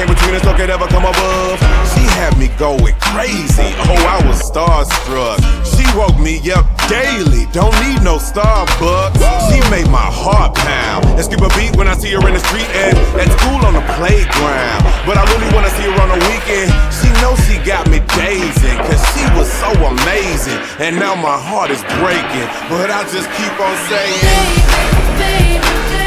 came between us, no could ever come above. She had me going crazy, oh I was starstruck. She woke me up daily, don't need no Starbucks. She made my heart pound and skip a beat when I see her in the street and at school on the playground. But I really wanna see her on the weekend. She knows she got me dazing, cause she was so amazing. And now my heart is breaking, but I just keep on saying, baby, baby.